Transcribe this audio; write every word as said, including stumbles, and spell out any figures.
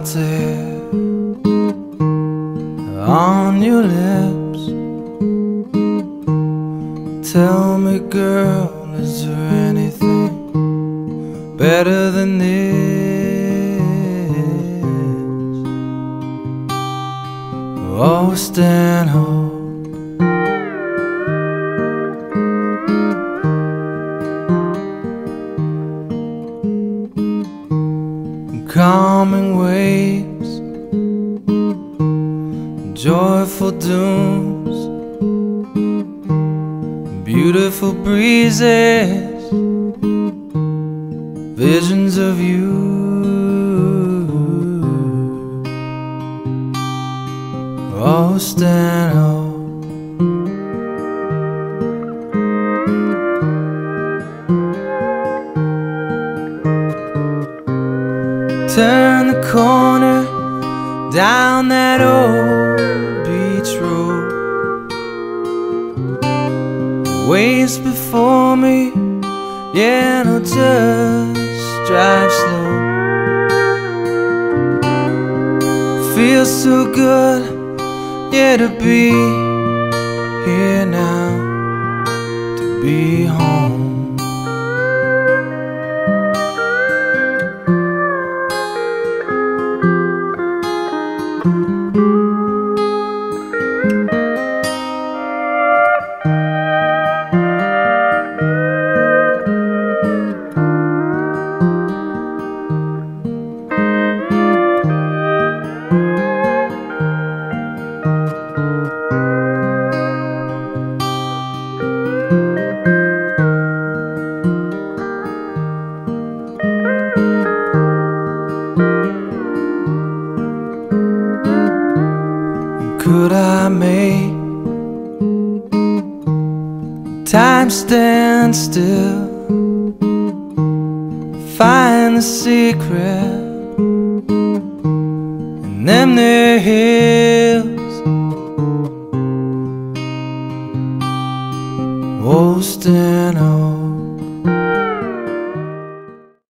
there on your lips. Tell me, girl, is there anything better than this? Oh, stand home. Calming waves, joyful dooms, beautiful breezes, visions of you. Oh, stand home. Turn the corner down that old beach road. Waves before me, yeah, no, just drive slow. Feels so good, yeah, to be here now, to be home. Could I make time stand still, find the secret in them there hills? Oh, stand